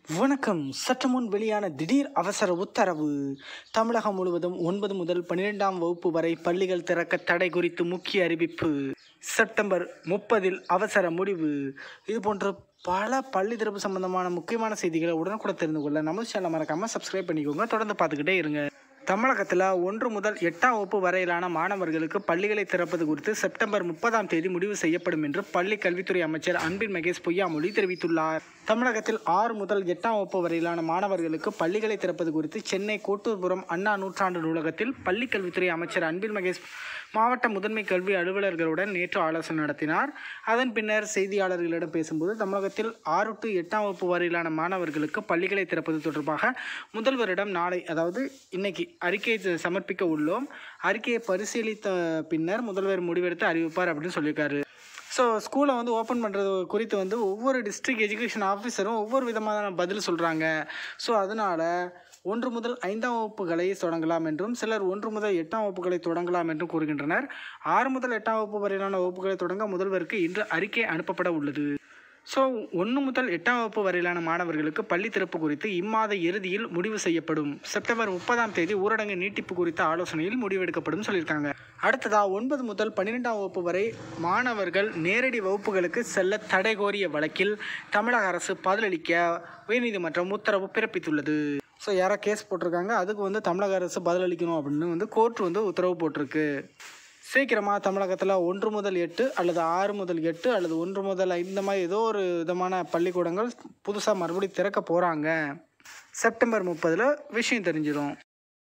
வணக்கம். சற்று முன் வெளியான திடீர் அவசர உத்தரவு. தமிழகம் முழுவதும் 9 முதல் 12ஆம் வகுப்பு வரை பள்ளிகள் திறக்க தடை குறித்து முக்கிய அறிவிப்பு. செப்டம்பர் 30 அவசர முடிவு. இது போன்ற பல பள்ளி திறப்பு சம்பந்தமான முக்கியமான செய்திகளை உடனுக்குடன் தெரிந்து கொள்ள நம்ம சேனலை மறக்காமல் சப்ஸ்கிரைப் பண்ணிக்கோங்க. தொடர்ந்து பார்த்துக்கிட்டே இருங்க. தமிழகத்தில் 1 முதல் 8ஆம் வகுப்பு வரையிலான மாணவர்களுக்கு பள்ளிகளை திறப்பது குறித்து செப்டம்பர் 30ஆம் தேதி முடிவு செய்யப்படும் என்று பள்ளி கல்வித்துறை அமைச்சர் அன்பில் மகேஷ் பொய்யாமொழி தெரிவித்துள்ளார். தமிழகத்தில் 6 முதல் 8ஆம் வகுப்பு வரையிலான மாணவர்களுக்கு பள்ளிகளை திறப்பது குறித்து சென்னை கோட்டூர்புரம் அண்ணா நூற்றாண்டு நூலகத்தில் பள்ளி கல்வித்துறை அமைச்சர் அன்பில் மகேஷ் மாவட்ட முதன்மை கல்வி அலுவலர்களுடன் நேற்று ஆலோசனை நடத்தினார். அதன் பின்னர் செய்தியாளர்களிடம் பேசும்போது தமிழகத்தில் 6 to 8ஆம் வகுப்பு வரையிலான மாணவர்களுக்கு பள்ளிகளை திறப்பது தொடர்பாக முதல்வரிடம் நாளை, அதாவது இன்னைக்கு அறிக்கையை சமர்ப்பிக்க உள்ளோம். அறிக்கையை பரிசீலித்த பின்னர் முதல்வர் முடிவெடுத்து அறிவிப்பார் அப்படின்னு சொல்லியிருக்காரு. ஸோ ஸ்கூலை ஓப்பன் பண்ணுறது குறித்து ஒவ்வொரு டிஸ்ட்ரிக்ட் எஜுகேஷன் ஆஃபீஸரும் ஒவ்வொரு விதமான பதில் சொல்கிறாங்க. ஸோ அதனால் 1 முதல் 5ஆம் வகுப்புகளை தொடங்கலாம் என்றும், சிலர் 1 முதல் 8ஆம் வகுப்புகளை தொடங்கலாம் என்றும் கூறுகின்றனர். 6 முதல் 8ஆம் வகுப்பு வரையிலான வகுப்புகளை தொடங்க முதல்வருக்கு இன்று அறிக்கை அனுப்பப்பட உள்ளது. ஸோ 1 முதல் 8ஆம் வகுப்பு வரையிலான மாணவர்களுக்கு பள்ளி திறப்பு குறித்து இம்மாத இறுதியில் முடிவு செய்யப்படும். செப்டம்பர் 30ஆம் தேதி ஊரடங்கு நீட்டிப்பு குறித்த ஆலோசனையில் முடிவெடுக்கப்படும் சொல்லியிருக்காங்க. அடுத்ததாக 9 முதல் 12ஆம் வகுப்பு வரை மாணவர்கள் நேரடி வகுப்புகளுக்கு செல்ல தடை கோரிய வழக்கில் தமிழக அரசு பதிலளிக்க உயர்நீதிமன்றம் உத்தரவு பிறப்பித்துள்ளது. ஸோ யாரோ கேஸ் போட்டிருக்காங்க, அதுக்கு தமிழக அரசு பதிலளிக்கணும் அப்படின்னு கோர்ட் உத்தரவு போட்டிருக்கு. சீக்கிரமாக தமிழகத்தில் 1 முதல் 8 அல்லது 6 முதல் 8 அல்லது 1 முதல் 5 இந்த மாதிரி ஏதோ ஒரு விதமான பள்ளிக்கூடங்கள் புதுசாக மறுபடியும் திறக்க போகிறாங்க. செப்டம்பர் 30 விஷயம் தெரிஞ்சிடும்.